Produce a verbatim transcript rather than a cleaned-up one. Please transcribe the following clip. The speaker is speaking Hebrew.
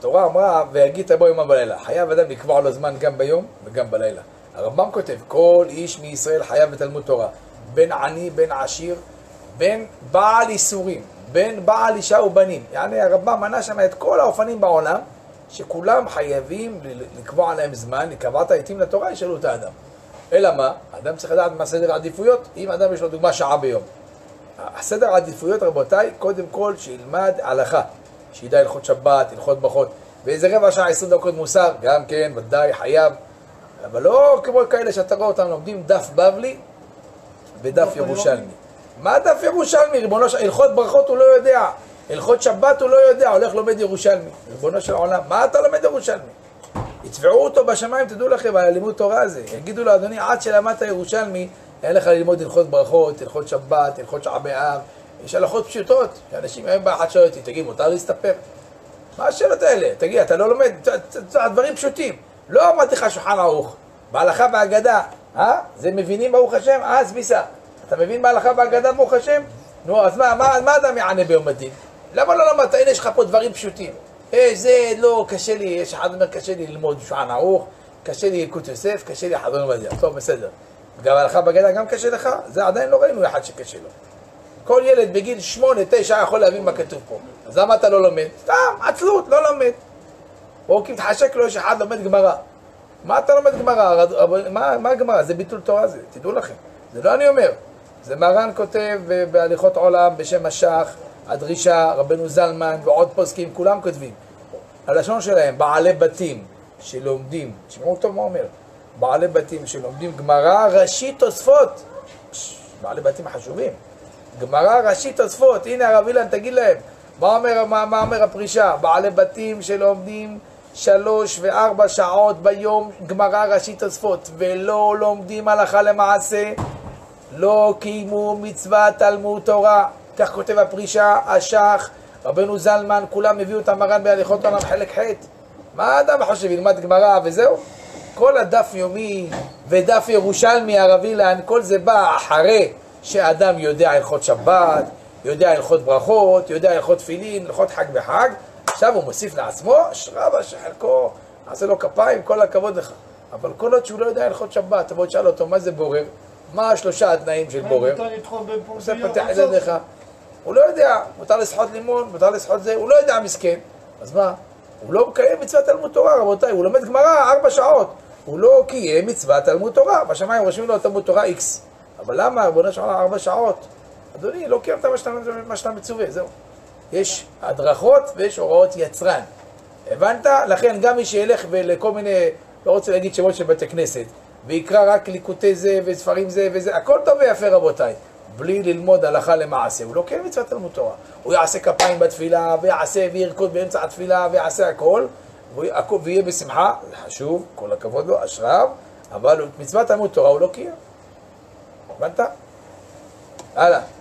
התורה אמרה, והגית בו יומם בלילה. חייב אדם לקבוע לו זמן גם ביום וגם בלילה. הרמב"ם כותב, כל איש מישראל חייב בתלמוד תורה. בין עני, בין עשיר, בין בעל איסורים, בין בעל אישה ובנים. יעני, הרמב"ם מנה שם את כל האופנים בעולם, שכולם חייבים לקבוע עליהם זמן, לקבעת העיתים לתורה, ישאלו את האדם. אלא מה? האדם צריך לדעת מה סדר העדיפויות, אם האדם יש לו דוגמה שעה ביום. הסדר העדיפויות, רבותיי, קודם כל שילמד הלכה. שידע הלכות שבת, הלכות ברכות, ואיזה רבע שעה, עשרים דקות מוסר, גם כן, ודאי, חייב. אבל לא כמו כאלה שאתה רואה אותם, לומדים דף בבלי ודף ירושלמי. מה דף ירושלמי? ריבונו של... הלכות ברכות הוא לא יודע, הלכות שבת הוא לא יודע, הולך לומד ירושלמי. ריבונו של העולם, מה אתה לומד ירושלמי? יצבעו אותו בשמיים, תדעו לכם, על לימוד תורה הזה. יגידו לו, אדוני, עד שלמדת ירושלמי, אין לך ללמוד הלכות ברכות, הלכות שבת, הלכות שעה באב. יש הלכות פשוטות, שאנשים היום באחד שואל אותי, תגיד, מותר להסתפר? מה השאלות האלה? תגיד, אתה לא לומד, דברים פשוטים. לא אמרתי לך שולחן ערוך, בהלכה בהגדה, אה? זה מבינים ברוך השם? אה, סביסה. אתה מבין בהלכה בהגדה ברוך השם? נו, אז מה, מה, מה אדם יענה ביום הדין? למה לא למדת? הנה, יש לך פה דברים פשוטים. אה, זה לא, קשה לי, יש אחד אומר, קשה לי ללמוד שולחן ערוך, קשה לי ילקוט יוסף, קשה לי חזון עובדיה. טוב, בסדר. גם ההלכה בהגדה גם קשה לך? זה עדיין לא ראינו אחד שקשה לו. כל ילד בגיל שמונה, תשע יכול להבין מה כתוב פה. אז למה אתה לא לומד? סתם, עצלות, לא לומד. או כי תחשק לו, יש אחד לומד גמרא. מה אתה לומד גמרא? מה, מה גמרא? זה ביטול תורה זה, תדעו לכם. זה לא אני אומר. זה מרן כותב בהליכות עולם בשם השח, הדרישה, רבנו זלמן ועוד פוסקים, כולם כותבים. הלשון שלהם, בעלי בתים שלומדים, תשמעו טוב מה אומר, בעלי בתים שלומדים גמרא ראשית תוספות. בעלי בתים חשובים. גמרא ראשית תוספות, הנה הרב אילן, תגיד להם, מה אומר, מה, מה אומר הפרישה? בעלי בתים שלומדים שלוש וארבע שעות ביום גמרא ראשית תוספות, ולא לומדים הלכה למעשה, לא קיימו מצוות תלמוד תורה. כך כותב הפרישה, השח, רבנו זלמן, כולם הביאו את המרן בהליכות עולם חלק ח'. מה האדם חושב, ילמד גמרא וזהו? כל הדף יומי ודף ירושלמי, הרב אילן, כל זה בא אחרי שאדם יודע הלכות שבת, יודע הלכות ברכות, יודע הלכות תפילין, הלכות חג בחג. עכשיו הוא מוסיף לעצמו, שרבה שחלקו, עשה לו כפיים, כל הכבוד לך. אבל כל עוד שהוא לא יודע הלכות שבת, תבוא תשאל אותו, מה זה בורר? מה השלושה התנאים של בורר? הוא עושה פתח את ידיך. הוא לא יודע, מותר לשחות לימון, מותר לשחות זה, הוא לא יודע מסכן. אז מה? הוא לא קיים מצוות תלמוד תורה, רבותיי, הוא לומד גמרא ארבע שעות. הוא לא קיים מצוות תלמוד תורה. בשמיים רושמים לו תלמוד תורה איקס. אבל למה? בוא נשאר ארבע שעות. אדוני, לא קיימת מה שאתה מצווה, זהו. יש הדרכות ויש הוראות יצרן. הבנת? לכן גם מי שילך ולכל מיני, לא רוצה להגיד שמות של בתי כנסת, ויקרא רק ליקוטי זה וספרים זה וזה, הכל טוב ויפה רבותיי. בלי ללמוד הלכה למעשה, הוא לא קיים מצוות תלמוד תורה. הוא יעשה כפיים בתפילה, ויעשה וירקוד באמצע התפילה, ויעשה הכל, ויהיה בשמחה, זה חשוב, כל הכבוד לו, אשריו, אבל מצוות תלמוד תורה הוא לא קיים. הבנת? הלאה.